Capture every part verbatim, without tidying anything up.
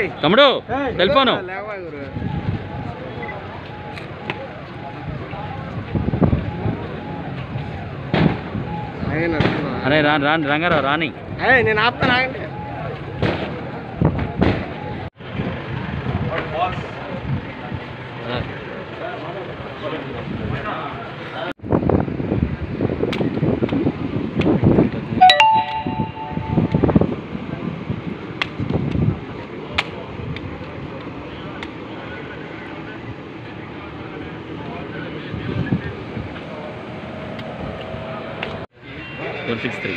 తమ్ముడు టెలిఫోను అరే రాని రాని రంగారావు రాని నేను ఆపుతాను ఆగండి. Four six three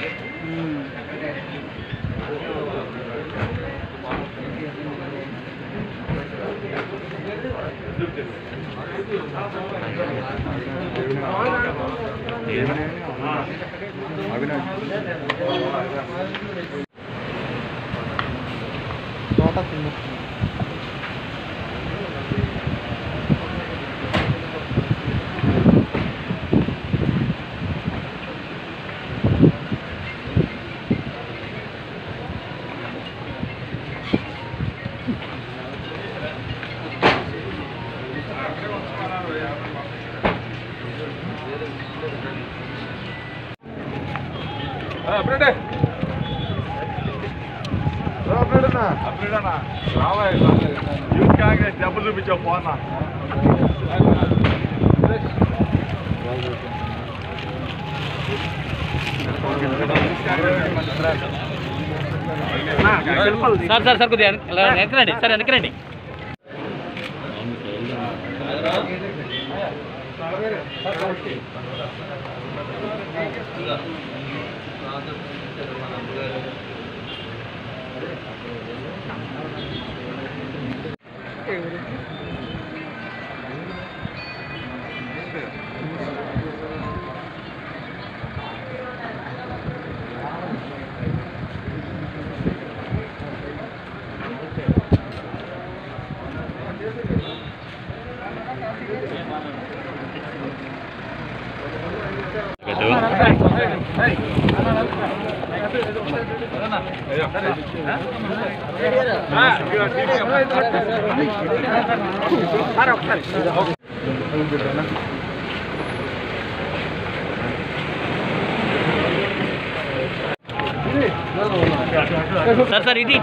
update update update అన్నా రావా యూత్ కాంగ్రెస్ డబ్బులు చూపించావు పోనా సార్ సార్ సార్ కొద్దిగా వెనకరండి సార్ వెనకరండి సార్ సార్ ఇది